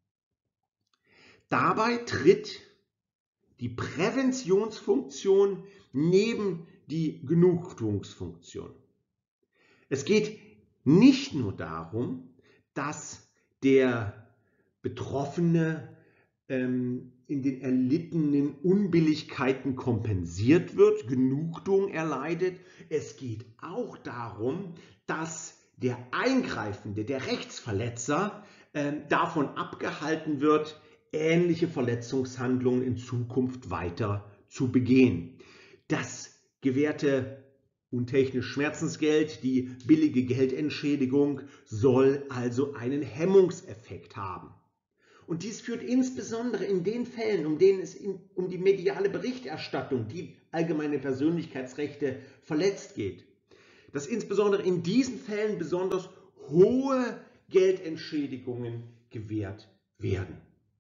[SPEAKER 1] Dabei tritt die Präventionsfunktion neben die Genugtuungsfunktion. Es geht nicht nur darum, dass der Betroffene ähm, in den erlittenen Unbilligkeiten kompensiert wird, Genugtuung erleidet. Es geht auch darum, dass der Eingreifende, der Rechtsverletzer, äh, davon abgehalten wird, ähnliche Verletzungshandlungen in Zukunft weiter zu begehen. Das gewährte untechnisch Schmerzensgeld, die billige Geldentschädigung, soll also einen Hemmungseffekt haben. Und dies führt insbesondere in den Fällen, um denen es in, um die mediale Berichterstattung, die allgemeine Persönlichkeitsrechte verletzt geht, dass insbesondere in diesen Fällen besonders hohe Geldentschädigungen gewährt werden.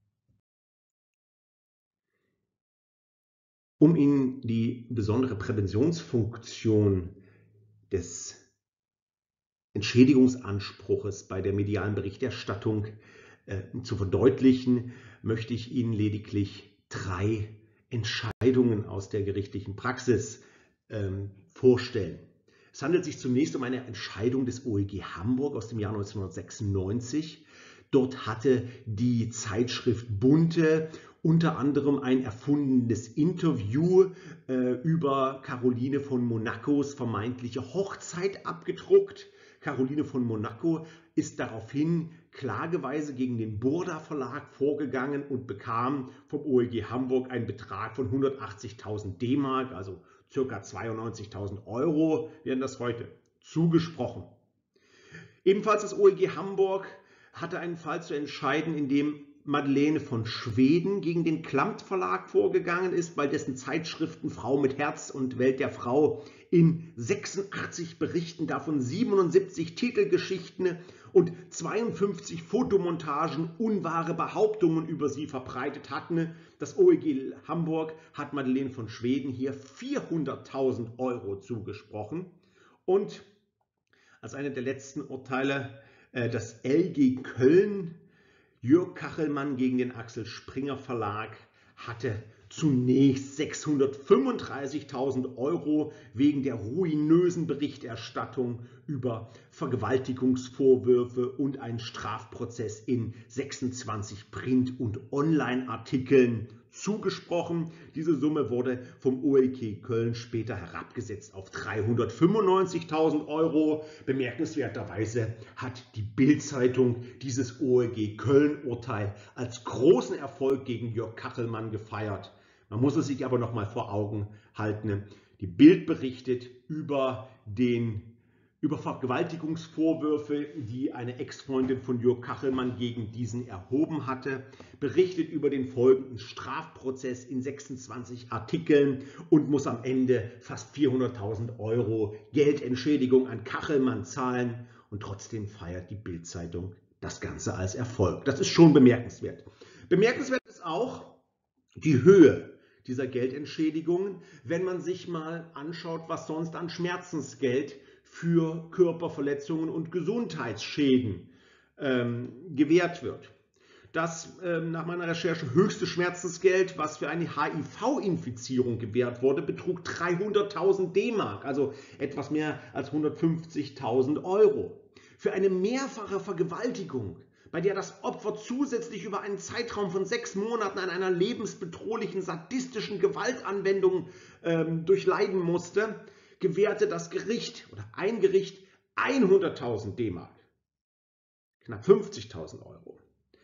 [SPEAKER 1] Um Ihnen die besondere Präventionsfunktion des Entschädigungsanspruches bei der medialen Berichterstattung äh, zu verdeutlichen, möchte ich Ihnen lediglich drei Entscheidungen aus der gerichtlichen Praxis ähm, vorstellen. Es handelt sich zunächst um eine Entscheidung des O E G Hamburg aus dem Jahr neunzehnhundertsechsundneunzig. Dort hatte die Zeitschrift Bunte unter anderem ein erfundenes Interview äh, über Caroline von Monacos vermeintliche Hochzeit abgedruckt. Caroline von Monaco ist daraufhin klageweise gegen den Burda Verlag vorgegangen und bekam vom O E G Hamburg einen Betrag von hundertachtzigtausend D-Mark, also ca. zweiundneunzigtausend Euro, werden das heute, zugesprochen. Ebenfalls das O E G Hamburg hatte einen Fall zu entscheiden, in dem Madeleine von Schweden gegen den Klammt Verlag vorgegangen ist, weil dessen Zeitschriften Frau mit Herz und Welt der Frau in sechsundachtzig Berichten, davon siebenundsiebzig Titelgeschichten und zweiundfünfzig Fotomontagen unwahre Behauptungen über sie verbreitet hatten. Das O E G Hamburg hat Madeleine von Schweden hier vierhunderttausend Euro zugesprochen. Und als eine der letzten Urteile äh, das L G Köln, Jörg Kachelmann gegen den Axel Springer Verlag, hatte zunächst sechshundertfünfunddreißigtausend Euro wegen der ruinösen Berichterstattung über Vergewaltigungsvorwürfe und einen Strafprozess in sechsundzwanzig Print- und Online-Artikeln zugesprochen. Diese Summe wurde vom O E G Köln später herabgesetzt auf dreihundertfünfundneunzigtausend Euro. Bemerkenswerterweise hat die Bild-Zeitung dieses O E G Köln-Urteil als großen Erfolg gegen Jörg Kachelmann gefeiert. Man muss es sich aber noch mal vor Augen halten. Die Bild berichtet über den über Vergewaltigungsvorwürfe, die eine Ex-Freundin von Jörg Kachelmann gegen diesen erhoben hatte, berichtet über den folgenden Strafprozess in sechsundzwanzig Artikeln und muss am Ende fast vierhunderttausend Euro Geldentschädigung an Kachelmann zahlen. Und trotzdem feiert die Bild-Zeitung das Ganze als Erfolg. Das ist schon bemerkenswert. Bemerkenswert ist auch die Höhe dieser Geldentschädigungen, wenn man sich mal anschaut, was sonst an Schmerzensgeld für Körperverletzungen und Gesundheitsschäden ähm, gewährt wird. Das ähm, nach meiner Recherche höchste Schmerzensgeld, was für eine H I V-Infizierung gewährt wurde, betrug dreihunderttausend D-Mark, also etwas mehr als hundertfünfzigtausend Euro. Für eine mehrfache Vergewaltigung, bei der das Opfer zusätzlich über einen Zeitraum von sechs Monaten an einer lebensbedrohlichen sadistischen Gewaltanwendung ähm, durchleiden musste, gewährte das Gericht oder ein Gericht hunderttausend D-Mark, knapp fünfzigtausend Euro.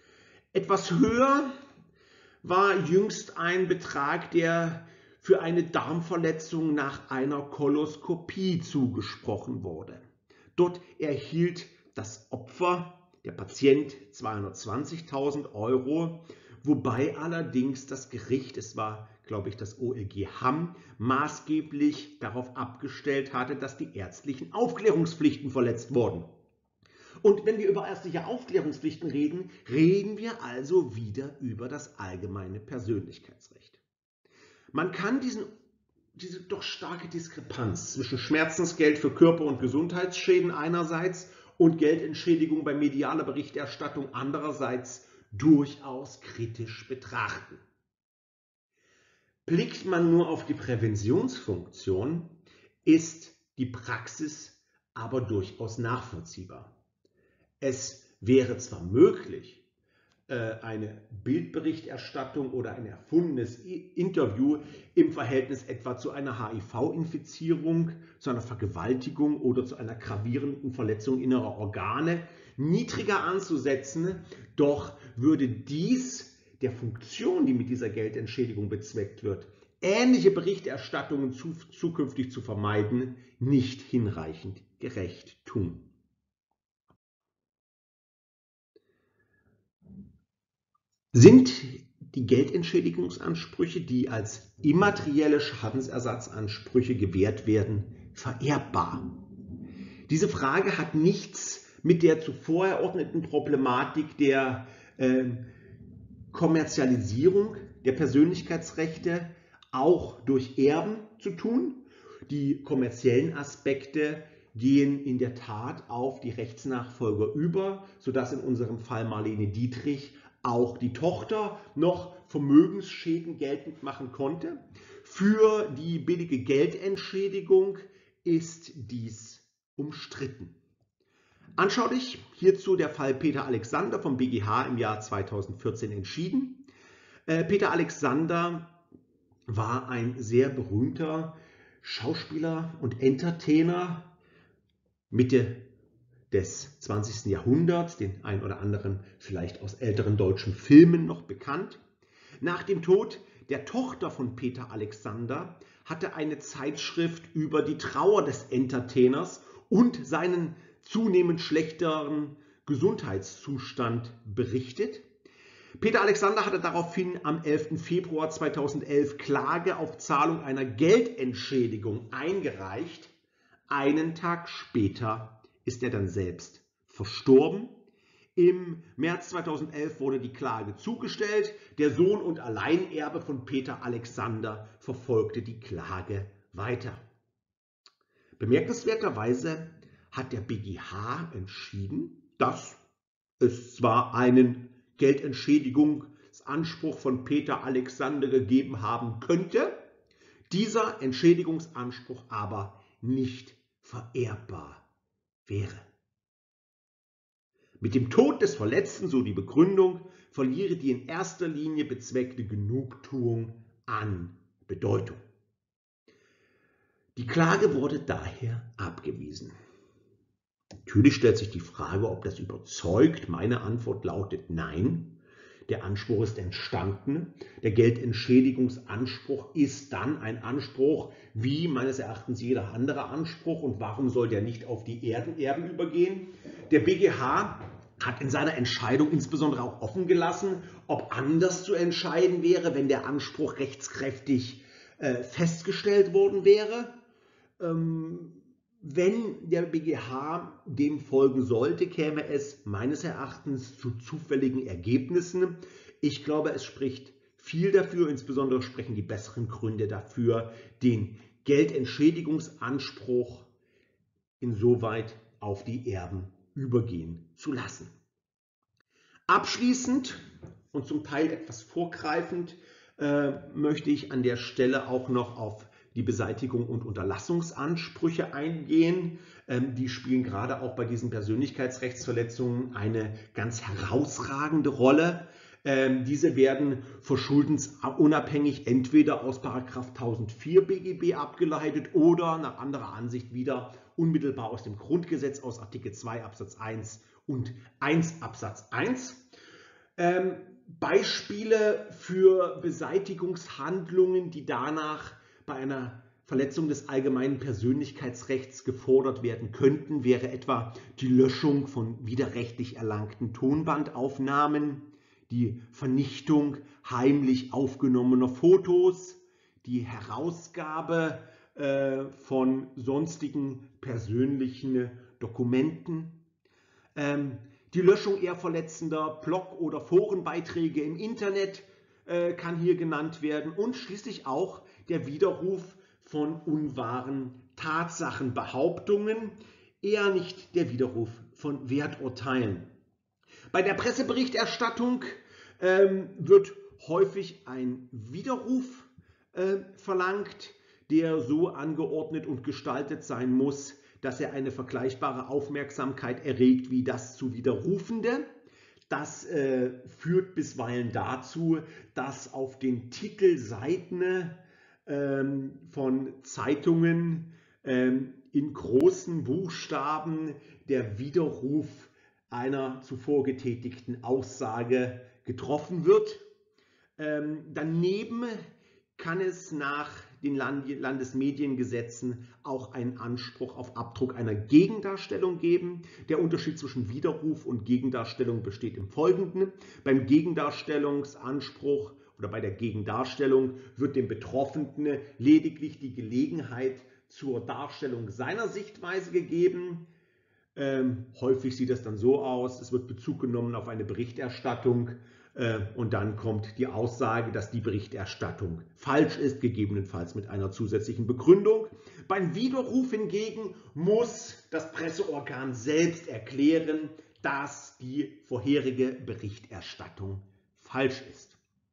[SPEAKER 1] Etwas höher war jüngst ein Betrag, der für eine Darmverletzung nach einer Koloskopie zugesprochen wurde. Dort erhielt das Opfer, der Patient, zweihundertzwanzigtausend Euro, wobei allerdings das Gericht, es war, glaube ich, das O E G Hamm, maßgeblich darauf abgestellt hatte, dass die ärztlichen Aufklärungspflichten verletzt wurden. Und wenn wir über ärztliche Aufklärungspflichten reden, reden wir also wieder über das allgemeine Persönlichkeitsrecht. Man kann diesen, diese doch starke Diskrepanz zwischen Schmerzensgeld für Körper- und Gesundheitsschäden einerseits und Geldentschädigung bei medialer Berichterstattung andererseits durchaus kritisch betrachten. Blickt man nur auf die Präventionsfunktion, ist die Praxis aber durchaus nachvollziehbar. Es wäre zwar möglich, eine Bildberichterstattung oder ein erfundenes Interview im Verhältnis etwa zu einer H I V-Infizierung, zu einer Vergewaltigung oder zu einer gravierenden Verletzung innerer Organe niedriger anzusetzen, doch würde dies der Funktion, die mit dieser Geldentschädigung bezweckt wird, ähnliche Berichterstattungen zu, zukünftig zu vermeiden, nicht hinreichend gerecht tun. Sind die Geldentschädigungsansprüche, die als immaterielle Schadensersatzansprüche gewährt werden, vererbbar? Diese Frage hat nichts mit der zuvor erörterten Problematik der äh, Kommerzialisierung der Persönlichkeitsrechte auch durch Erben zu tun. Die kommerziellen Aspekte gehen in der Tat auf die Rechtsnachfolger über, sodass in unserem Fall Marlene Dietrich auch die Tochter noch Vermögensschäden geltend machen konnte. Für die billige Geldentschädigung ist dies umstritten. Anschaulich hierzu der Fall Peter Alexander vom B G H im Jahr zweitausendvierzehn entschieden. Äh, Peter Alexander war ein sehr berühmter Schauspieler und Entertainer Mitte des zwanzigsten Jahrhunderts, den ein oder anderen vielleicht aus älteren deutschen Filmen noch bekannt. Nach dem Tod der Tochter von Peter Alexander hatte eine Zeitschrift über die Trauer des Entertainers und seinen zunehmend schlechteren Gesundheitszustand berichtet. Peter Alexander hatte daraufhin am elften Februar zweitausendelf Klage auf Zahlung einer Geldentschädigung eingereicht. Einen Tag später ist er dann selbst verstorben. Im März zweitausendelf wurde die Klage zugestellt. Der Sohn und Alleinerbe von Peter Alexander verfolgte die Klage weiter. Bemerkenswerterweise hat der B G H entschieden, dass es zwar einen Geldentschädigungsanspruch von Peter Alexander gegeben haben könnte, dieser Entschädigungsanspruch aber nicht vererbbar wäre. Mit dem Tod des Verletzten, so die Begründung, verliere die in erster Linie bezweckte Genugtuung an Bedeutung. Die Klage wurde daher abgewiesen. Natürlich stellt sich die Frage, ob das überzeugt. Meine Antwort lautet nein. Der Anspruch ist entstanden. Der Geldentschädigungsanspruch ist dann ein Anspruch wie meines Erachtens jeder andere Anspruch. Und warum soll der nicht auf die Erben, Erben übergehen? Der B G H hat in seiner Entscheidung insbesondere auch offen gelassen, ob anders zu entscheiden wäre, wenn der Anspruch rechtskräftig äh, festgestellt worden wäre. Ähm, Wenn der B G H dem folgen sollte, käme es meines Erachtens zu zufälligen Ergebnissen. Ich glaube, es spricht viel dafür, insbesondere sprechen die besseren Gründe dafür, den Geldentschädigungsanspruch insoweit auf die Erben übergehen zu lassen. Abschließend und zum Teil etwas vorgreifend äh, möchte ich an der Stelle auch noch auf die Beseitigung und Unterlassungsansprüche eingehen. Ähm, die spielen gerade auch bei diesen Persönlichkeitsrechtsverletzungen eine ganz herausragende Rolle. Ähm, diese werden verschuldensunabhängig entweder aus Paragraph tausendvier B G B abgeleitet oder nach anderer Ansicht wieder unmittelbar aus dem Grundgesetz aus Artikel zwei Absatz eins und eins Absatz eins. Ähm, Beispiele für Beseitigungshandlungen, die danach bei einer Verletzung des allgemeinen Persönlichkeitsrechts gefordert werden könnten, wäre etwa die Löschung von widerrechtlich erlangten Tonbandaufnahmen, die Vernichtung heimlich aufgenommener Fotos, die Herausgabe äh, von sonstigen persönlichen Dokumenten, ähm, die Löschung eher verletzender Blog- oder Forenbeiträge im Internet äh, kann hier genannt werden und schließlich auch der Widerruf von unwahren Tatsachenbehauptungen, eher nicht der Widerruf von Werturteilen. Bei der Presseberichterstattung ähm, wird häufig ein Widerruf äh, verlangt, der so angeordnet und gestaltet sein muss, dass er eine vergleichbare Aufmerksamkeit erregt wie das zu Widerrufende. Das äh, führt bisweilen dazu, dass auf den Titelseiten ähm, von Zeitungen ähm, in großen Buchstaben der Widerruf einer zuvor getätigten Aussage getroffen wird. Ähm, daneben kann es nach den Land Landesmediengesetzen auch einen Anspruch auf Abdruck einer Gegendarstellung geben. Der Unterschied zwischen Widerruf und Gegendarstellung besteht im Folgenden. Beim Gegendarstellungsanspruch oder bei der Gegendarstellung wird dem Betroffenen lediglich die Gelegenheit zur Darstellung seiner Sichtweise gegeben. Ähm, häufig sieht das dann so aus, es wird Bezug genommen auf eine Berichterstattung äh, und dann kommt die Aussage, dass die Berichterstattung falsch ist, gegebenenfalls mit einer zusätzlichen Begründung. Beim Widerruf hingegen muss das Presseorgan selbst erklären, dass die vorherige Berichterstattung falsch ist.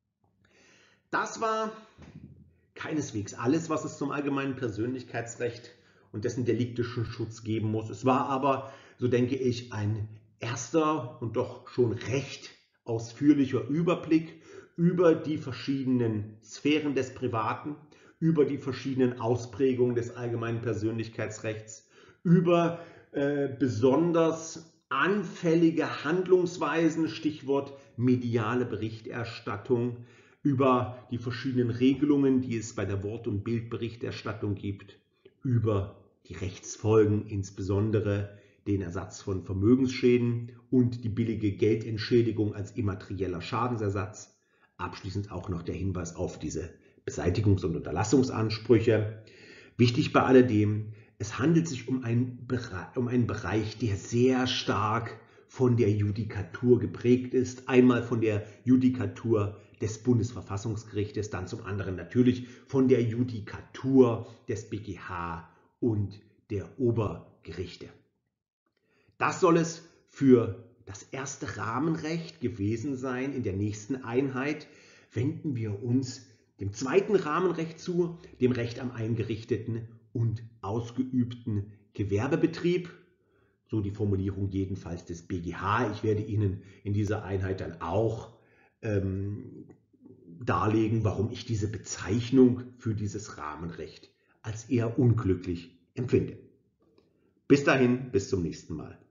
[SPEAKER 1] Das war keineswegs alles, was es zum allgemeinen Persönlichkeitsrecht und dessen deliktischen Schutz geben muss. Es war aber, so denke ich, ein erster und doch schon recht ausführlicher Überblick über die verschiedenen Sphären des Privaten, über die verschiedenen Ausprägungen des allgemeinen Persönlichkeitsrechts, über äh, besonders anfällige Handlungsweisen, Stichwort mediale Berichterstattung, über die verschiedenen Regelungen, die es bei der Wort- und Bildberichterstattung gibt, über die Rechtsfolgen, insbesondere den Ersatz von Vermögensschäden und die billige Geldentschädigung als immaterieller Schadensersatz. Abschließend auch noch der Hinweis auf diese Beseitigungs- und Unterlassungsansprüche. Wichtig bei alledem, es handelt sich um einen Bereich, um einen Bereich, der sehr stark von der Judikatur geprägt ist. Einmal von der Judikatur des Bundesverfassungsgerichtes, dann zum anderen natürlich von der Judikatur des B G H und der Obergerichte. Das soll es für das erste Rahmenrecht gewesen sein. In der nächsten Einheit wenden wir uns dem zweiten Rahmenrecht zu, dem Recht am eingerichteten und ausgeübten Gewerbebetrieb. So die Formulierung jedenfalls des B G H. Ich werde Ihnen in dieser Einheit dann auch ähm, darlegen, warum ich diese Bezeichnung für dieses Rahmenrecht als eher unglücklich empfinde. Bis dahin, bis zum nächsten Mal.